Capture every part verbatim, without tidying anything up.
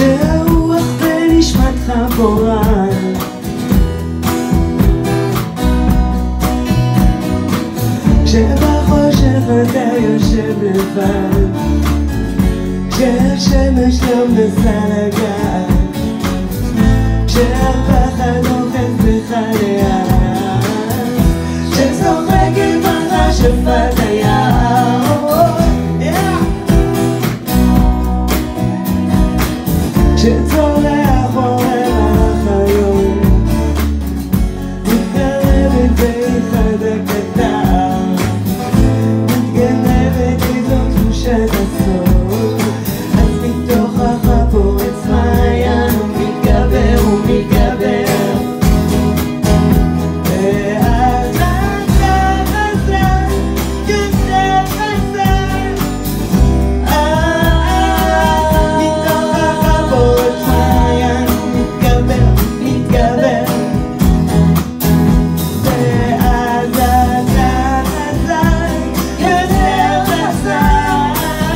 כשהרוח בנשמתך פורחת, כשבחושך אתה יושב לבד, כשהשמש לא מנסה לגעת, כשהפחד אוחז בך לאט, כשצוחקת בך שפת היער, כשצורח עורר החלום, מתקרבת באחד הקטר, מתגנבת איזו תחושת הסוף, אז מתוכך פורץ מעיין ומתגבר ומתגבר, ואז אתה חזק יותר חזק, מתוכך פורץ מעיין ומתגבר מתגבר, ואז אתה חזק יותר חזק.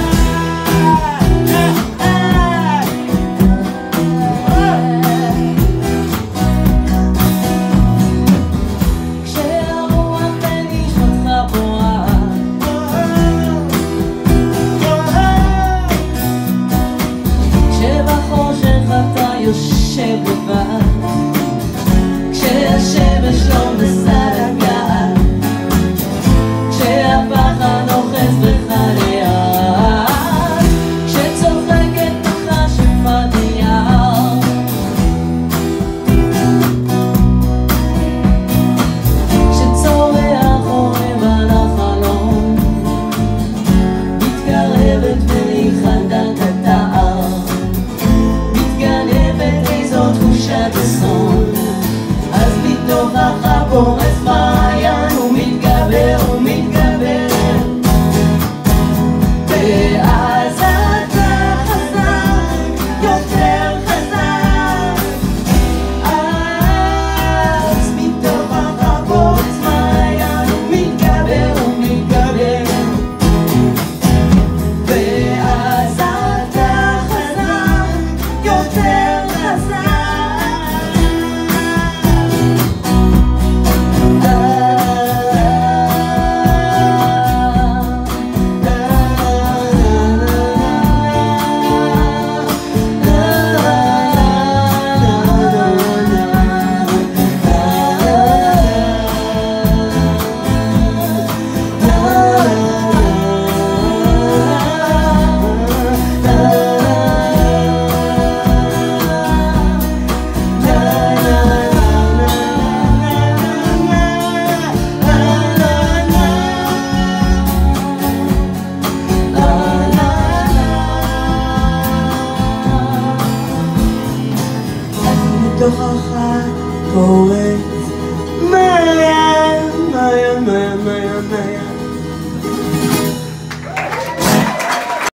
כשהרוח בנשמתך פורחת, כשבחושך אתה יושב לבד, כשהשמש לא מנסה לגעת, כשהפחד אוחז בך לאט, כשצוחקת בך שפת היער, כשצורח עורב על החלום, מתקרבת באחד הקטר, מתגנבת איזו תחושת אסון, אז מתוכך פורץ מעיין ומתגבר ומתגבר, ואז אתה חזק יותר חזק, אז מתוכך פורץ מעיין ומתגבר ומתגבר, ואז אתה חזק יותר חזק. מתוכך פורץ